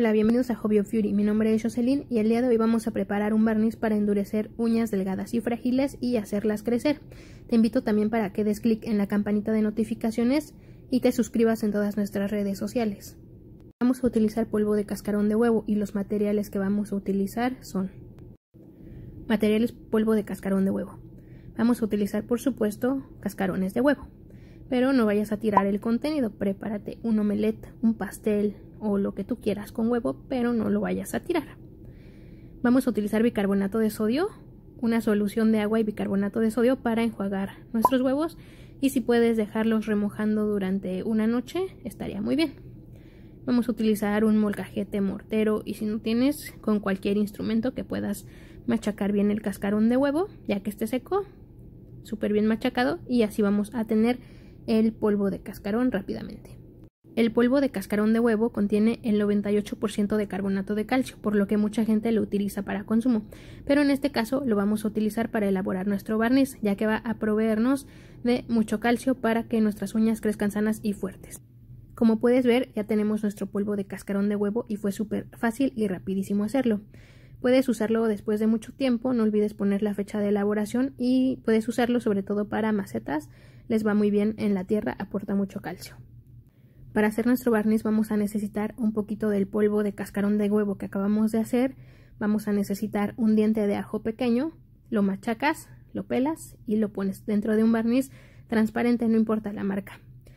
Hola, bienvenidos a Hobby of Fury, mi nombre es Jocelyn y el día de hoy vamos a preparar un barniz para endurecer uñas delgadas y frágiles y hacerlas crecer. Te invito también para que des clic en la campanita de notificaciones y te suscribas en todas nuestras redes sociales. Vamos a utilizar polvo de cascarón de huevo y los materiales que vamos a utilizar son materiales polvo de cascarón de huevo. Vamos a utilizar por supuesto cascarones de huevo, pero no vayas a tirar el contenido, prepárate un omelette, un pastel o lo que tú quieras con huevo, pero no lo vayas a tirar. Vamos a utilizar bicarbonato de sodio, una solución de agua y bicarbonato de sodio para enjuagar nuestros huevos, y si puedes dejarlos remojando durante una noche estaría muy bien. Vamos a utilizar un molcajete mortero y si no tienes, con cualquier instrumento que puedas machacar bien el cascarón de huevo, ya que esté seco, súper bien machacado, y así vamos a tener el polvo de cascarón rápidamente. El polvo de cascarón de huevo contiene el 98% de carbonato de calcio, por lo que mucha gente lo utiliza para consumo, pero en este caso lo vamos a utilizar para elaborar nuestro barniz, ya que va a proveernos de mucho calcio para que nuestras uñas crezcan sanas y fuertes. Como puedes ver, ya tenemos nuestro polvo de cascarón de huevo y fue súper fácil y rapidísimo hacerlo. Puedes usarlo después de mucho tiempo, no olvides poner la fecha de elaboración y puedes usarlo sobre todo para macetas, les va muy bien en la tierra, aporta mucho calcio. Para hacer nuestro barniz vamos a necesitar un poquito del polvo de cascarón de huevo que acabamos de hacer, vamos a necesitar un diente de ajo pequeño, lo machacas, lo pelas y lo pones dentro de un barniz transparente, no importa la marca.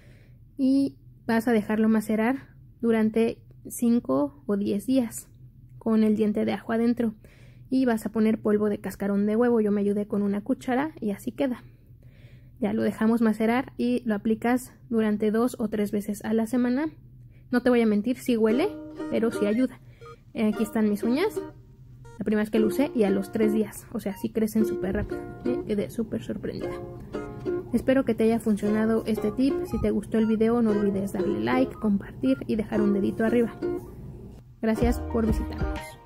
Y vas a dejarlo macerar durante 5 o 10 días con el diente de ajo adentro y vas a poner polvo de cascarón de huevo. Yo me ayudé con una cuchara y así queda. Ya lo dejamos macerar y lo aplicas durante 2 o 3 veces a la semana. No te voy a mentir, sí huele, pero sí ayuda. Aquí están mis uñas, la primera vez que lo usé y a los 3 días, o sea, sí crecen súper rápido. Quedé súper sorprendida. Espero que te haya funcionado este tip. Si te gustó el video no olvides darle like, compartir y dejar un dedito arriba. Gracias por visitarnos.